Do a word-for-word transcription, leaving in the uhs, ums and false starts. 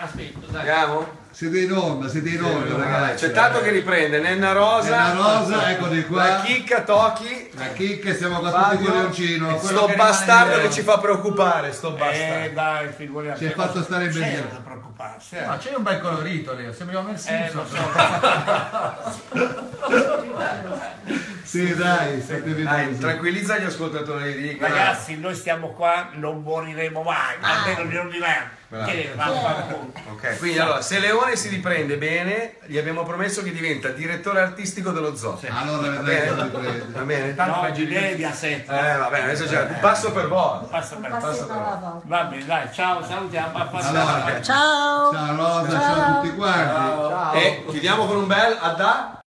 Aspetta, dai. Andiamo? Siete in onda, siete in onda, ragazzi. C'è tanto che riprende, Nenna Rosa. Nenna Rosa, eccoli qua. La chicca, Tocchi. La chicca, siamo qua tutti con Leoncino. Sto bastardo che ci fa preoccupare, sto Eh bastardo. dai, figuriamoci. Ci hai fatto stare C'è bene. da preoccuparsi. Ma c'è un bel colorito lì, sembriamo Mel Eh, Simpson. lo so. Sì, dai, state Dai, vedendo. tranquillizza gli ascoltatori di Ragazzi, noi stiamo qua, non moriremo mai, almeno non di là. Bravo. Che vaffanculo. Ok, quindi allora, se Leone si riprende bene, gli abbiamo promesso che diventa direttore artistico dello zoo. Allora Va vedrai bene? come ti prende. Va bene? No, di media sette. Eh, va bene, adesso c'è un passo per volta. Passa per Passo per volta. volta. Va bene, dai, ciao, salutiamo. A Allora, Ciao. ciao Rosa, ciao a tutti quanti. E chiudiamo con un bel Adda.